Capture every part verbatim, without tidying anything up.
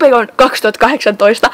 Tubecon kaksituhattakahdeksantoista.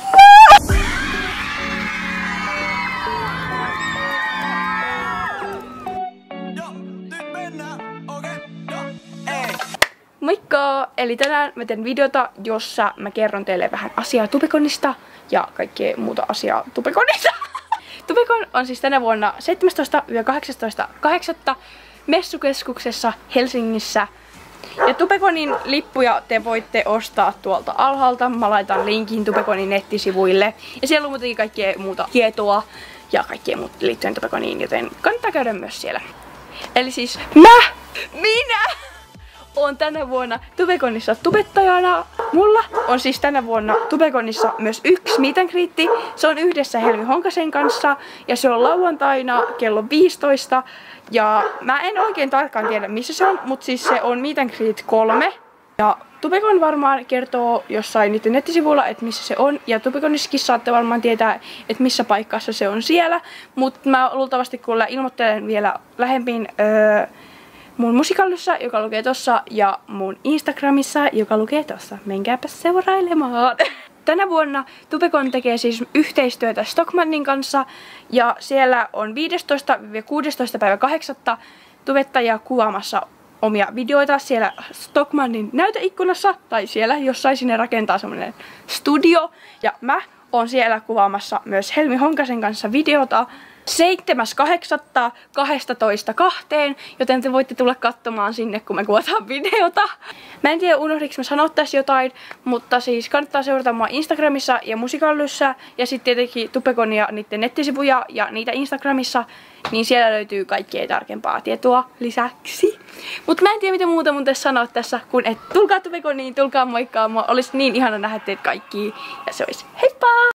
Moikka! Eli tänään mä teen videota, jossa mä kerron teille vähän asiaa Tubeconista ja kaikkea muuta asiaa Tubeconista. Tubecon on siis tänä vuonna seitsemästoista kahdeksastoista kahdeksatta messukeskuksessa Helsingissä. Ja Tubeconin lippuja te voitte ostaa tuolta alhaalta. Mä laitan linkin Tubeconin nettisivuille. Ja siellä on muutenkin kaikkea muuta tietoa ja kaikkea muuta liittyen Tubeconiin, joten kannattaa käydä myös siellä. Eli siis mä, minä, on tänä vuonna Tubeconissa tubettajana. Mulla on siis tänä vuonna Tubeconissa myös yksi meet and greet. Se on yhdessä Helmi Honkasen kanssa ja se on lauantaina kello viisitoista. Ja mä en oikein tarkkaan tiedä missä se on, mutta siis se on meet and greet kolme. Ja Tubecon varmaan kertoo jossain niiden nettisivuilla, että missä se on. Ja Tubeconissakin saatte varmaan tietää, että missä paikassa se on siellä. Mutta mä luultavasti kuulla ilmoittelen vielä lähempiin öö, mun musikallissa, joka lukee tossa, ja mun Instagramissa, joka lukee tossa. Menkääpä seurailemaan! Tänä vuonna Tubecon tekee siis yhteistyötä Stockmannin kanssa, ja siellä on viidestoista kuudestoista päivä kahdeksatta tubettajia kuvaamassa omia videoita siellä Stockmannin näyteikkunassa, tai siellä jossain sinne rakentaa semmonen studio, ja mä oon siellä kuvaamassa myös Helmi Honkasen kanssa videota seitsemäs kahdeksatta kaksitoista kahteen, joten te voitte tulla katsomaan sinne, kun me kuvataan videota. Mä en tiedä, unohdinko mä sanoa tässä jotain, mutta siis kannattaa seurata mua Instagramissa ja Musikallyssä, ja sitten tietenkin Tubeconia, niiden nettisivuja ja niitä Instagramissa, niin siellä löytyy kaikkea tarkempaa tietoa lisäksi. Mutta mä en tiedä, mitä muuta mun tässä sanoa tässä, kun et tulkaa Tubeconiin, tulkaa moikkaamaan. Olisi niin ihana nähdä teitä kaikki, ja se olisi heippa!